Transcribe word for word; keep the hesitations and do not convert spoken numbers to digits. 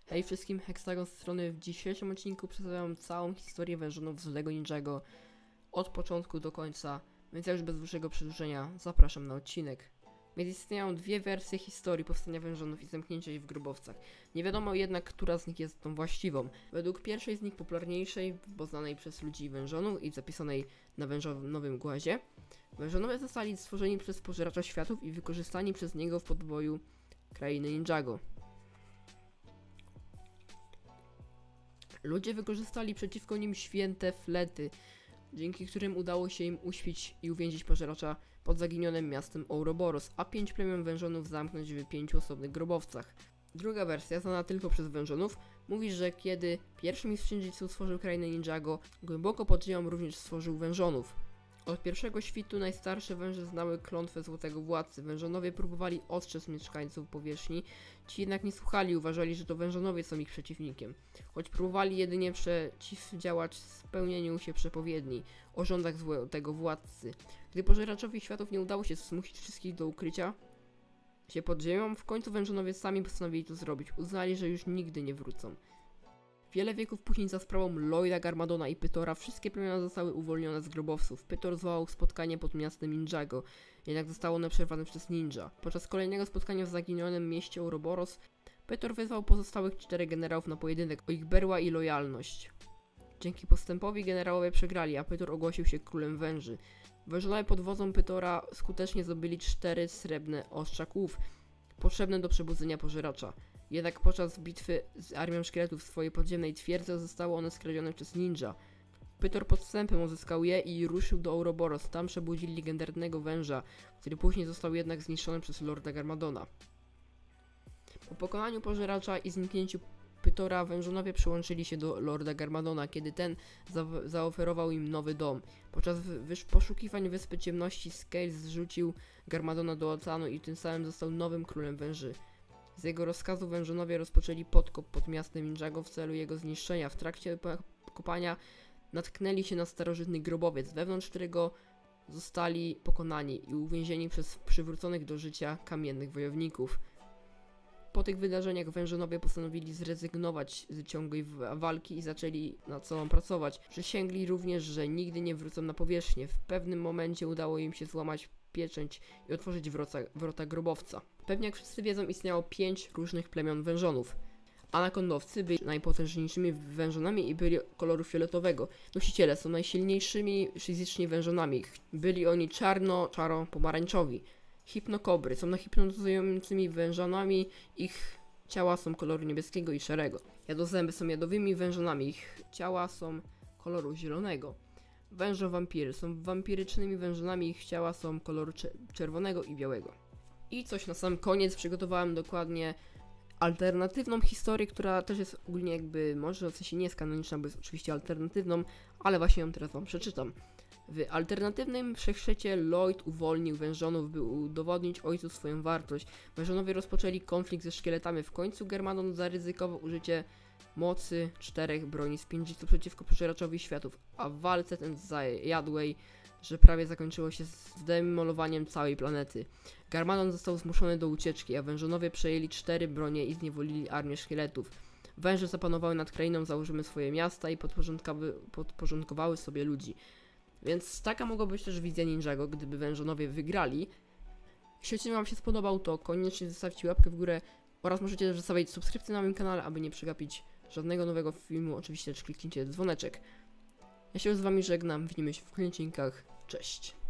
Hej wszystkim, Hexagon z strony. W dzisiejszym odcinku przedstawiam całą historię wężonów z Lego Ninjago od początku do końca, więc ja już bez dłuższego przedłużenia zapraszam na odcinek. Więc istnieją dwie wersje historii powstania wężonów i zamknięcia ich w grobowcach. Nie wiadomo jednak, która z nich jest tą właściwą. Według pierwszej z nich, popularniejszej, bo znanej przez ludzi wężonów i zapisanej na wężonowym głazie, wężonowie zostali stworzeni przez pożeracza światów i wykorzystani przez niego w podboju krainy Ninjago. Ludzie wykorzystali przeciwko nim święte flety, dzięki którym udało się im uśpić i uwięzić pożeracza pod zaginionym miastem Ouroboros, a pięć plemion wężonów zamknąć w pięciu osobnych grobowcach. Druga wersja, znana tylko przez wężonów, mówi, że kiedy pierwszy mistrz Shinjitsu stworzył krainę Ninjago, głęboko pod ziemią również stworzył wężonów. Od pierwszego świtu najstarsze węże znały klątwę Złotego Władcy. Wężonowie próbowali ostrzec mieszkańców powierzchni, ci jednak nie słuchali, uważali, że to wężonowie są ich przeciwnikiem. Choć próbowali jedynie przeciwdziałać spełnieniu się przepowiedni o rządach Złotego Władcy. Gdy pożeraczowi światów nie udało się zmusić wszystkich do ukrycia się pod ziemią, w końcu wężonowie sami postanowili to zrobić. Uznali, że już nigdy nie wrócą. Wiele wieków później za sprawą Lloyda Garmadona i Pytora wszystkie plemiona zostały uwolnione z grobowców. Pytor zwołał spotkanie pod miastem Ninjago, jednak zostało one przerwane przez ninja. Podczas kolejnego spotkania w zaginionym mieście Ouroboros, Pytor wezwał pozostałych czterech generałów na pojedynek o ich berła i lojalność. Dzięki postępowi generałowie przegrali, a Pytor ogłosił się królem węży. Wężonowie pod wodzą Pytora skutecznie zdobyli cztery srebrne ostrza kłów, potrzebne do przebudzenia pożeracza. Jednak podczas bitwy z armią szkieletów w swojej podziemnej twierdzy zostało one skradzione przez ninja. Pytor podstępem uzyskał je i ruszył do Ouroboros. Tam przebudzili legendarnego węża, który później został jednak zniszczony przez Lorda Garmadona. Po pokonaniu pożeracza i zniknięciu Pytora wężonowie przyłączyli się do Lorda Garmadona, kiedy ten za zaoferował im nowy dom. Podczas poszukiwań Wyspy Ciemności Scales zrzucił Garmadona do oceanu i tym samym został nowym królem węży. Z jego rozkazu wężonowie rozpoczęli podkop pod miastem Ninjago w celu jego zniszczenia. W trakcie kopania natknęli się na starożytny grobowiec, wewnątrz którego zostali pokonani i uwięzieni przez przywróconych do życia kamiennych wojowników. Po tych wydarzeniach wężonowie postanowili zrezygnować z ciągłej walki i zaczęli nad sobą pracować. Przysięgli również, że nigdy nie wrócą na powierzchnię. W pewnym momencie udało im się złamać pieczęć i otworzyć wrota, wrota grobowca. Pewnie jak wszyscy wiedzą, istniało pięć różnych plemion wężonów. Anakondowcy byli najpotężniejszymi wężonami i byli koloru fioletowego. Nosiciele są najsilniejszymi fizycznie wężonami. Byli oni czarno-czaro-pomarańczowi. Hipnokobry są hipnotyzującymi wężonami, ich ciała są koloru niebieskiego i szarego. Jadozęby są jadowymi wężonami, ich ciała są koloru zielonego. Wężo-wampiry są wampirycznymi wężonami, ich ciała są koloru czerwonego i białego. I coś na sam koniec, przygotowałem dokładnie alternatywną historię, która też jest ogólnie jakby, może w sensie nie jest kanoniczna, bo jest oczywiście alternatywną, ale właśnie ją teraz wam przeczytam. W alternatywnym wszechświecie Lloyd uwolnił wężonów, by udowodnić ojcu swoją wartość. Wężonowie rozpoczęli konflikt ze szkieletami. W końcu Garmadon zaryzykował użycie mocy czterech broni z Shinjitsu przeciwko pożeraczowi światów, a w walce ten zajadł jej, że prawie zakończyło się zdemolowaniem całej planety. Garmadon został zmuszony do ucieczki, a wężonowie przejęli cztery bronie i zniewolili armię szkieletów. Węże zapanowały nad krainą, założyły swoje miasta i podporządkowały sobie ludzi. Więc taka mogła być też wizja Ninjago, gdyby wężonowie wygrali. Jeśli odcinek wam się spodobał, to koniecznie zostawcie łapkę w górę oraz możecie też zostawić subskrypcję na moim kanale, aby nie przegapić żadnego nowego filmu. Oczywiście też kliknijcie dzwoneczek. Ja się z wami żegnam, widzimy się w kolejnych odcinkach. Cześć!